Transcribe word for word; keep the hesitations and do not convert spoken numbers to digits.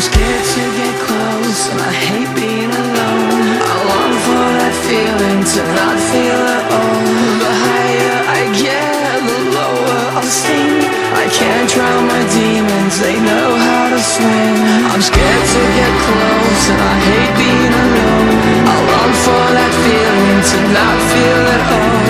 scared to get close, and I hate being alone. I long for that feeling to not feel at all. The higher I get, the lower I'll sink. I can't drown my demons, they know how to swim. I'm scared to get close, and I hate being alone. I long for that feeling to not feel at all.